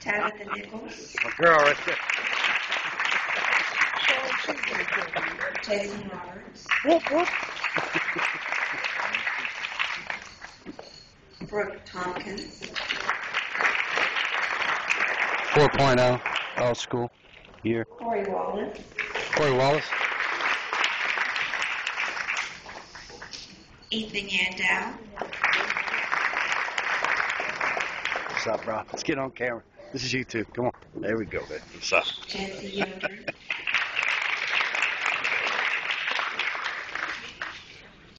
Tabitha Nichols, My girl right there. Jason Roberts, Whoop, whoop. Brooke Tompkins, 4.0, old school year. Cory Wallace, Cory Wallace. Ethan Yandow, What's up, bro? Let's get on camera. This is you too. Come on. There we go, man. What's up? Jesse Yoder,